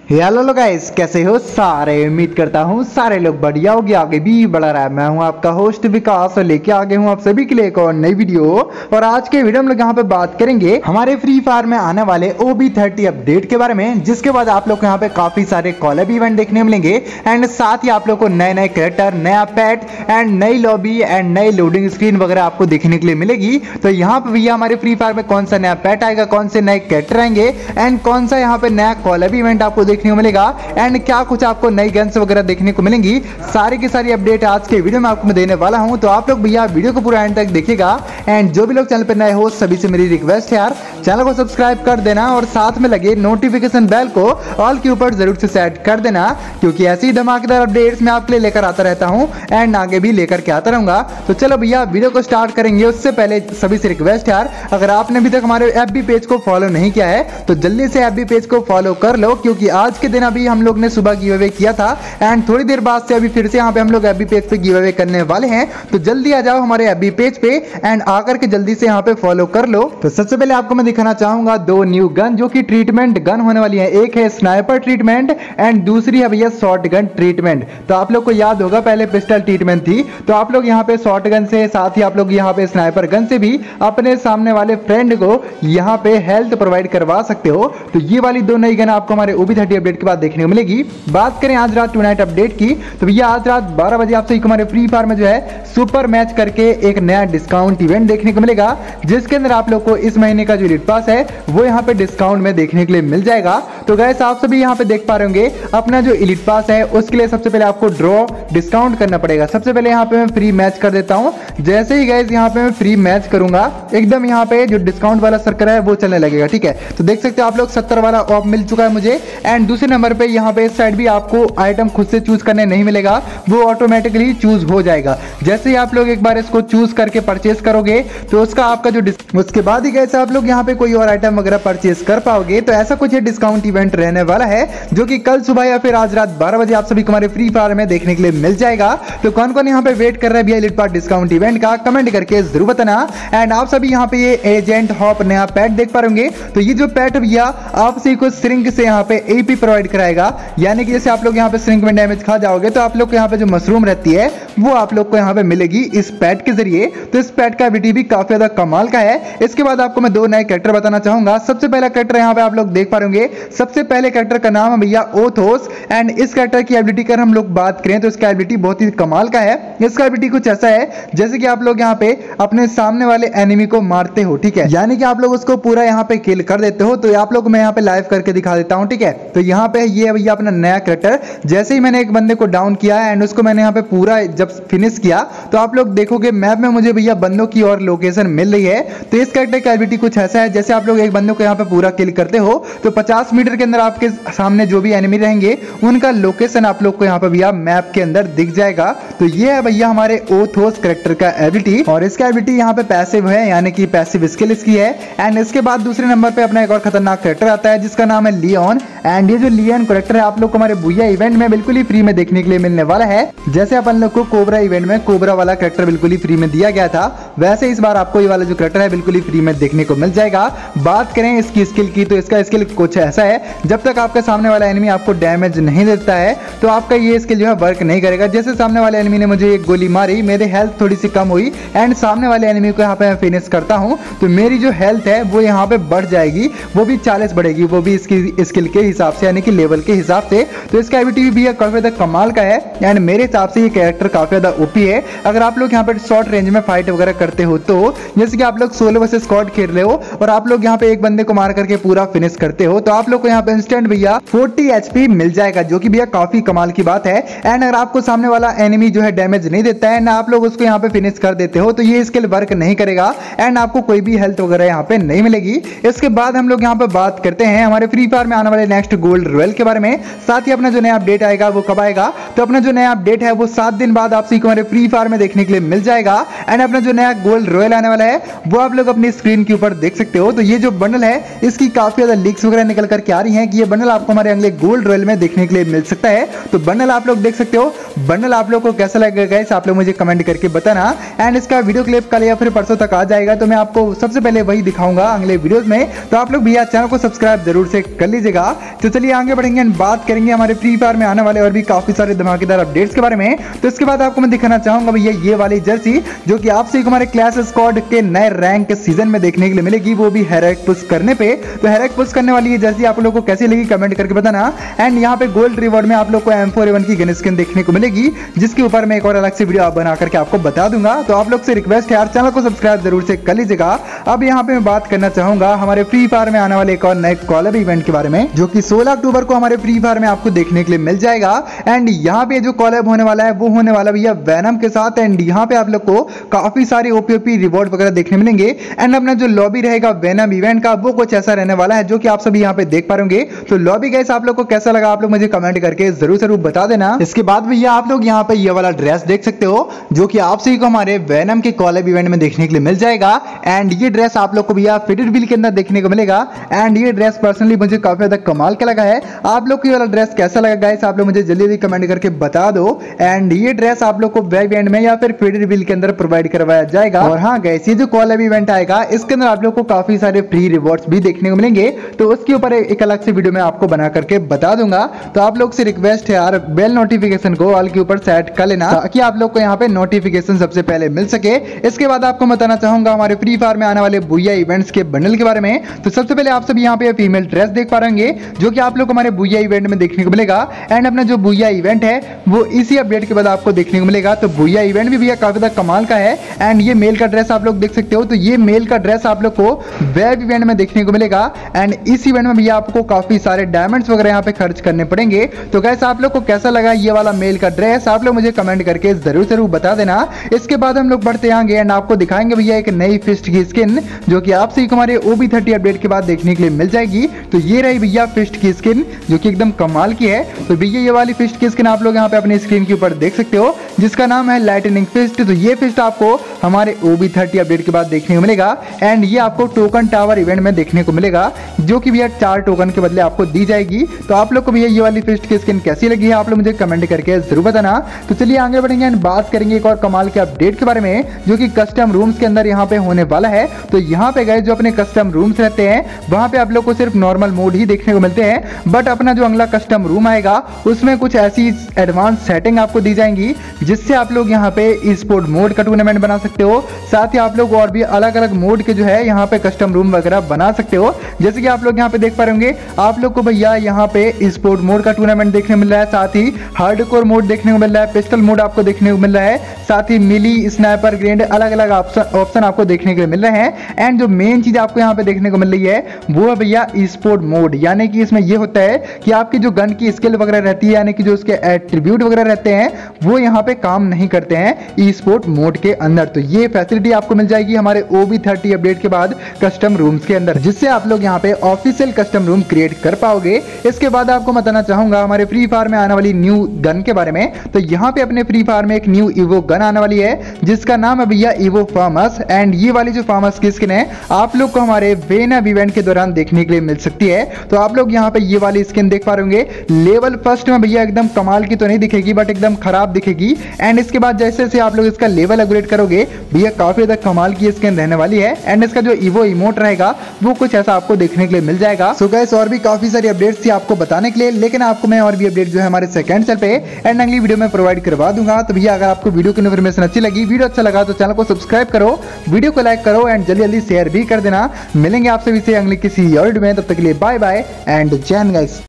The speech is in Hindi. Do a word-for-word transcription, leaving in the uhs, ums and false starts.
हेलो गाइस, कैसे हो सारे। उम्मीद करता हूँ सारे लोग बढ़िया होगे, आगे भी बढ़ा रहा है। मैं हूँ आपका होस्ट विकास और लेके आ गए हूँ आप सभी के लिए एक और नई वीडियो। और आज के वीडियो में लोग यहाँ पे बात करेंगे हमारे फ्री फायर में आने वाले ओ बी थर्टी अपडेट के बारे में, जिसके बाद आप लोग को यहाँ पे काफी सारे कॉलर इवेंट देखने मिलेंगे एंड साथ ही आप लोग को नए नए कैरेक्टर, नया पेट एंड नई लॉबी एंड नई लोडिंग स्क्रीन वगैरह आपको देखने के लिए मिलेगी। तो यहाँ पे भैया हमारे फ्री फायर में कौन सा नया पेट आएगा, कौन से नए कैरेक्टर आएंगे एंड कौन सा यहाँ पे नया कॉलर इवेंट आपको देखने को मिलेगा एंड क्या कुछ आपको नई गन्स वगैरह देखने को मिलेंगी, सारी की सारी अपडेट आज के वीडियो में आपको मैं देने वाला हूं। तो आप लोग भैया वीडियो को पूरा एंड तक देखिएगा एंड जो भी लोग चैनल पर नए हो सभी से मेरी रिक्वेस्ट है यार, चैनल को सब्सक्राइब कर देना और साथ में लगे नोटिफिकेशन बेल को ऑल के ऊपर जरूर से सेट कर देना, क्योंकि ऐसी ही धमाकेदार अपडेट्स मैं आपके लिए लेकर आता रहता हूं एंड आगे भी लेकर के आता रहूंगा। तो चलो भैया वीडियो को स्टार्ट करेंगे। उससे पहले सभी से रिक्वेस्ट यार, अगर आपने अभी तक हमारे एफ बी पेज को फॉलो नहीं किया है तो जल्दी से एफ बी पेज को फॉलो कर लो, क्योंकि आज के दिन अभी हम लोग ने सुबह गिव अवे किया था एंड थोड़ी देर बाद से अभी फिर से यहाँ पे हम लोग एफ बी पेज पे गिव अवे करने वाले हैं। तो जल्दी आ जाओ हमारे एफ बी पेज पे एंड आकर के जल्दी से यहाँ पे फॉलो कर लो। तो सबसे पहले आपको मैं दिखाना चाहूंगा दो न्यू गन जो कि ट्रीटमेंट गन होने वाली है। एक है स्नाइपर ट्रीटमेंट एंड दूसरी है भैया शॉर्ट गन ट्रीटमेंट। तो आप लोग को याद होगा पहले पिस्टल ट्रीटमेंट थी, तो आप लोग यहाँ पे शॉर्ट गन से, साथ ही आप लोग यहाँ पे स्नाइपर गन से भी अपने सामने वाले फ्रेंड को यहाँ पे हेल्थ प्रोवाइड करवा सकते हो। तो ये वाली दो नई गन आपको हमारे ओ बी थर्टी अपडेट के बाद देखने को मिलेगी। बात करें आज रात टू नाइट अपडेट की, तो भैया आज रात बारह बजे आपसे हमारे फ्री फायर में जो है सुपर मैच करके एक नया डिस्काउंट इवेंट देखने को मिलेगा, जिसके अंदर आप लोग को इस महीने का जो एलीट पास है वो यहाँ पे डिस्काउंट में देखने के लिए मिल जाएगा। तो गाइस आप सभी यहाँ पे देख पा रहे होंगे अपना जो एलीट पास है उसके लिए सबसे पहले आपको ड्रॉ डिस्काउंट करना पड़ेगा। सबसे पहले यहाँ पे मैं फ्री मैच कर देता हूँ। जैसे ही गाइस यहाँ पे मैं फ्री मैच करूंगा एकदम यहाँ पे जो डिस्काउंट वाला सर्कल है वो चलने लगेगा, ठीक है। तो देख सकते हो आप लोग सत्तर वाला ऑफ मिल चुका है मुझे एंड दूसरे नंबर पे यहाँ पे इस साइड भी आपको आइटम खुद से चूज करने नहीं मिलेगा, वो ऑटोमेटिकली चूज हो जाएगा। जैसे ही आप लोग एक बार इसको चूज करके परचेस करोगे तो उसका आपका जो उसके बाद ही कैसे आप लोग यहाँ पे कोई और आइटम वगैरह परचेस कर पाओगे। तो ऐसा कुछ डिस्काउंट इवेंट रहने वाला है जो कि कल सुबह या फिर आज रात बारह बजे आप सभी को हमारे फ्री फायर में देखने के लिए मिल जाएगा। तो कौन कौन यहाँ पे वेट कर रहा है भैया एलीट पास डिस्काउंट इवेंट का, कमेंट करके जरूर बताना। एंड आप सभी यहाँ पे ये एजेंट हॉप नया पैट देख पा रहे। तो ये जो पैट भैया आपसे कुछ श्रिंक से यहाँ पे एपी प्रोवाइड कराएगा, यानी कि जैसे आप लोग यहाँ पे श्रिंक में डैमेज खा जाओगे तो आप लोग को यहाँ पे जो मशरूम रहती है वो आप लोग को यहाँ पे मिलेगी इस पैट के जरिए। तो इस पैट का एबिलिटी भी काफी ज्यादा कमाल का है। इसके बाद आपको मैं दो नए कैरेक्टर बताना चाहूंगा। सबसे पहला कैरेक्टर यहाँ पे आप लोग देख पा रहे होंगे, सबसे पहले कैरेक्टर का नाम है भैया ओथोस एंड इस कैरेक्टर की एबिलिटी कर हम लोग बात करें तो इसका एबिलिटी बहुत ही कमाल का है। इसका एबिलिटी कुछ ऐसा है जैसे कि आप लोग यहाँ पे अपने सामने वाले एनिमी को मारते हो, ठीक है, यानी कि आप लोग उसको पूरा यहाँ पे किल कर देते हो। तो आप लोग मैं यहाँ पे लाइव करके दिखा देता हूँ, ठीक है। तो यहाँ पे ये भैया अपना नया कैरेक्टर, जैसे ही मैंने एक बंदे को डाउन किया एंड उसको मैंने यहाँ पे पूरा जब फिनिश किया तो आप लोग देखोगे मैप में मुझे भैया बंदों की और लोकेशन मिल रही है। तो इस कैरेक्टर का एबिलिटी कुछ ऐसा है, जैसे आप लोग एक बंदे को यहाँ पे पूरा किल करते हो तो पचास मीटर के अंदर आपके सामने जो भी एनिमी रहेंगे उनका लोकेशन आप लोग को यहाँ पे भैया मैप के अंदर दिख जाएगा। तो ये है भैया हमारे ओथोस कैरेक्टर का एबिलिटी और इसका एबिलिटी यहाँ पे पैसिव है, यानी कि पैसिव स्किल इसकी है। एंड इसके बाद दूसरे नंबर पे अपना एक और खतरनाक कैरेक्टर आता है जिसका नाम है लियोन एंड ये जो लियोन कैरेक्टर है आप लोग को हमारे बुया इवेंट में बिल्कुल ही फ्री में देखने के लिए मिलने वाला है। जैसे अपन लोग को कोबरा इवेंट में कोबरा वाला कैरेक्टर बिल्कुल ही फ्री में दिया गया था, वैसे इस बार आपको ये वाला जो कैरेक्टर है बिल्कुल ही फ्री में देखने को मिल जाएगा। बात करें इसकी स्किल की तो इसका स्किल कुछ ऐसा है, जब तक आपके सामने वाला एनिमी आपको डैमेज नहीं देता है तो आपका ये स्किल जो है वर्क नहीं करेगा। जैसे सामने वाले एनिमी ने मुझे एक गोली मारी, मेरी हेल्थ थोड़ी सी कम हुई एंड सामने वाले एनिमी को यहाँ पे मैं फिनिश करता हूँ तो मेरी जो हेल्थ है वो यहाँ पे बढ़ जाएगी, वो भी चालीस बढ़ेगी, वो भी इसकी स्किल के हिसाब से, यानी कि लेवल के हिसाब से। तो इसका एबिलिटी भी काफी ज्यादा कमाल का है एंड मेरे हिसाब से ये कैरेक्टर काफी ज्यादा ओपी है। अगर आप लोग यहाँ पे शॉर्ट रेंज में फाइट वगैरह करते हो तो जैसे कि आप लोग सोलो वर्सेस स्क्वाड खेल रहे हो और आप लोग यहाँ पे एक बंदे को मार करके पूरा फिनिश करते हो तो आप लोग को यहाँ पे इंस्टेंट भैया चालीस एचपी मिल जाएगा, जो कि भैया काफी कमाल की बात है। एंड अगर आपको सामने वाला एनिमी जो है डैमेज नहीं देता है ना, आप लोग उसको यहाँ पे फिनिश कर देते हो तो ये स्किल वर्क नहीं करेगा एंड आपको कोई भी हेल्थ वगैरह यहाँ पे नहीं मिलेगी। इसके बाद हम लोग यहाँ पे बात करते हैं हमारे फ्री फायर में आने वाले नेक्स्ट गोल्ड रॉयल के बारे में, साथ ही अपना जो नया अपडेट आएगा वो कब आएगा। तो अपना जो नया अपडेट है वो सात दिन बाद आपसे हमारे फ्री फायर में देखने के लिए मिल जाएगा एंड अपना जो नया गोल्ड रॉयल आने वाला है वो आप लोग अपनी स्क्रीन के ऊपर देख सकते हो। तो ये जो बंडल है इसकी काफी ज्यादा लीक्स वगैरह निकल करके आ रही हैं कि ये बंडल आपको हमारे अगले गोल्ड रॉयल में देखने के लिए मिल सकता है। तो बंडल आप लोग देख सकते हो। बंडल आप लोग को कैसा लगेगा गाइस आप लोग मुझे कमेंट करके बताना। एंड इसका वीडियो क्लिप कल या फिर परसों तक आ जाएगा तो मैं आपको सबसे पहले वही दिखाऊंगा अगले वीडियोस में। तो आप लोग भैया चैनल को सब्सक्राइब जरूर से कर लीजिएगा। तो चलिए आगे बढ़ेंगे एंड बात करेंगे हमारे फ्री फायर में आने वाले और भी काफी सारे धमाकेदार अपडेट्स के बारे में। तो इसके बाद आपको मैं दिखाना चाहूंगा भैया ये वाली जर्सी जो कि आपसे हमारे क्लैश स्क्वाड के नए रैंक सीजन में देखने के लिए मिलेगी, वो भी हेरैक पुश करने पे। तो हेरैक पुश करने वाली ये जर्सी आप लोगों को कैसी लगी कमेंट करके बताना। एंड यहाँ पे गोल्ड रिवॉर्ड में आप लोग को एम फोर ए वन की गन स्किन देखने को मिलेगी जिसके ऊपर मैं एक और अलग से वीडियो आप बना करके आपको बता दूंगा। तो आप लोग से रिक्वेस्ट है यार चैनल को सब्सक्राइब जरूर से कर लीजिएगा। अब यहाँ पे मैं बात करना चाहूंगा हमारे फ्री फायर में आने वाले एक और नए कॉलर इवेंट के बारे में जो कि सोलह अक्टूबर को हमारे फ्री फायर में आपको देखने के लिए मिल जाएगा। एंड यहाँ पे जो कॉलर होने वाला है वो होने वाला भैया वैनम के साथ। एंड यहाँ पे आप लोग को काफी सारे ओपीओपी रिवॉर्ड वगैरह देखने मिलेंगे। एंड अपना जो लॉबी रहेगा वैनम इवेंट का वो कुछ ऐसा रहने वाला है जो कि आप सभी यहाँ पे देख पा रहे होंगे। तो लॉबी गाइस आप लोग को कैसा लगा आप लोग मुझे कमेंट करके जरूर जरूर बता देना। इसके बाद भैया आप लोग यहाँ पे ये वाला ड्रेस देख सकते हो जो कि आप सभी को हमारे वैनम के कॉलर इवेंट में देखने के लिए मिल जाएगा। एंड ये ड्रेस आप लोग को भैया फिटेड व्हील के अंदर देखने को मिलेगा। एंड ये ड्रेस पर्सनली मुझे काफी ज्यादा कमाल का लगा है। आप लोग को ये वाला ड्रेस कैसा लगा गाइस आप लोग मुझे जल्दी जल्दी कमेंट करके बता दो। एंड ये ड्रेस आप लोग को वेब इवेंट में या फिर फिटेड व्हील के अंदर प्रोवाइड करवाया जाएगा। और हाँ गाइस ये जो कॉलर इवेंट आएगा इसके अंदर आप लोग को काफी सारे फ्री रिवॉर्ड्स भी देखने को मिलेंगे। तो उसके ऊपर एक अलग से वीडियो में आपको बना करके बता दूंगा। तो आप लोग से रिक्वेस्ट है यार बेल नोटिफिकेशन को ऑल के ऊपर सेट कर लेना ताकि आप लोग को यहाँ पे नोटिफिकेशन सबसे पहले मिल सके। इसके बाद आपको बताना चाहूंगा हमारे फ्री फायर में आने वाले बुया इवेंट्स के बंडल के बारे में। तो सबसे पहले आप सभी यहाँ पे फीमेल ड्रेस देख पा रहेंगे जो कि आप लोग को हमारे बुया इवेंट में देखने को मिलेगा। एंड अपना जो बुया इवेंट है वो इसी अपडेट के बाद आपको देखने को मिलेगा। तो बुया इवेंट भी भैया काफी ज्यादा कमाल का है। एंड ये मेल का ड्रेस आप लोग देख सकते हो। तो ये मेल का ड्रेस आप लोग को वेब इवेंट में देखने को मिलेगा। एंड इस इवेंट में भैया आपको काफी सारे डायमंड्स वगैरह यहाँ पे खर्च करने पड़ेंगे। तो गाइस आप लोग को कैसा लगा ये वाला मेल का ड्रेस आप लोग मुझे कमेंट करके जरूर जरूर बता देना। इसके बाद हम लोग बढ़ते आएंगे एंड आपको दिखाएंगे भैया एक नई फिस्ट की स्किन जो कि आपसे हमारे ओबी थर्टी अपडेट के बाद देखने के लिए मिल जाएगी। तो ये रही भैया फिस्ट की स्किन जो कि एकदम कमाल की है। तो भैया ये वाली फिस्ट की स्किन आप लोग यहाँ पे अपनी स्क्रीन के ऊपर देख सकते हो जिसका नाम है लाइटनिंग फिस्ट। तो ये फिस्ट आपको हमारे ओबी थर्टी अपडेट के बाद देखने को मिलेगा। एंड ये आपको टोकन टावर इवेंट में देखने को मिलेगा जो कि भैया चार टोकन के बदले आपको दी जाएगी। तो आप लोग को भैया ये वाली फिस्ट की स्किन कैसी लगी है आप लोग मुझे कमेंट करके जरूर बताना। तो चलिए आगे बढ़ेंगे एंड बात करेंगे एक और कमाल के अपडेट के बारे में जो कि कस्टम रूम्स के अंदर यहाँ पे होने वाला है। तो यहाँ पे गए जो अपने कस्टम रूम्स रहते हैं वहां पे आप लोग को सिर्फ नॉर्मल मोड ही देखने को मिलते हैं। बट अपना जो अगला कस्टम रूम आएगा उसमें कुछ ऐसी एडवांस सेटिंग आपको दी जाएंगी जिससे आप लोग यहाँ पे ई स्पोर्ट मोड का टूर्नामेंट बना सकते हो। साथ ही आप लोग और भी अलग अलग मोड के जो है यहाँ पे कस्टम रूम वगैरह बना सकते हो। जैसे कि आप लोग यहाँ पे देख पा रहे होंगे आप लोग को भैया यहाँ पे ई स्पोर्ट मोड का टूर्नामेंट देखने मिल रहा है। साथ ही हार्डकोर मोड देखने को मिल रहा है, पिस्टल मोड आपको देखने को मिल रहा है, साथ ही मिली स्नाइपर ग्रेनेड अलग अलग ऑप्शन आपको देखने को मिल रहे हैं। एंड जो मेन चीज आपको यहाँ पे देखने को मिल रही है वो है भैया ई स्पोर्ट मोड। यानी कि इसमें ये होता है कि आपकी जो गन की स्किल वगैरह रहती है यानी कि जो उसके एट्रीब्यूट वगैरह रहते हैं वो यहाँ पे काम नहीं करते हैं ई स्पोर्ट मोड के अंदर। तो ये फैसिलिटी आपको मिल जाएगी हमारे ओबी थर्टी अपडेट के बाद कस्टम रूम्स के अंदर जिससे आप लोग यहाँ पे ऑफिशियल कस्टम रूम क्रिएट कर पाओगे। इसके बाद आपको बताना चाहूंगा हमारे फ्री फायर में आने वाली न्यू गन के बारे में। तो यहाँ पे अपने फ्री फायर में एक न्यू इवो गन आने वाली है जिसका नाम है भैया इवो फार्मस। एंड ये वाली जो फार्मस की स्किन है आप लोग को हमारे वेनम इवेंट के दौरान देखने के लिए मिल सकती है। तो आप लोग यहाँ पे ये वाली स्किन देख पा रहे होंगे। लेवल फर्स्ट में भैया एकदम कमाल की तो नहीं दिखेगी बट एकदम खराब दिखेगी। एंड इसके बाद जैसे जैसे आप लोग इसका लेवल अपग्रेड करोगे भैया काफी ज्यादा कमाल की स्किन रहने वाली है। एंड इसका जो इवो इमोट रहेगा वो कुछ ऐसा आपको देखने के लिए मिल जाएगा। सो गाइस और भी काफी सारी अपडेट्स थी आपको बताने के लिए लेकिन आपको मैं और भी अपडेट जो है हमारे सेकंड चैनल पे एंड अगली वीडियो में प्रोवाइड करवा दूंगा। तो भैया अगर आपको वीडियो की इन्फॉर्मेशन अच्छी लगी वीडियो अच्छा लगा तो चैनल को सब्सक्राइब करो, वीडियो को लाइक करो एंड जल्दी जल्दी शेयर भी कर देना। मिलेंगे आपसे अगली किसी और वीडियो में, तब तक के लिए बाय बाय एंड जय हिंद गाइस।